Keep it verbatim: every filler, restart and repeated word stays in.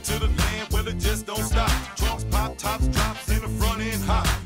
to the land, well it just don't stop. Trunks pop, tops drops in the front end hot.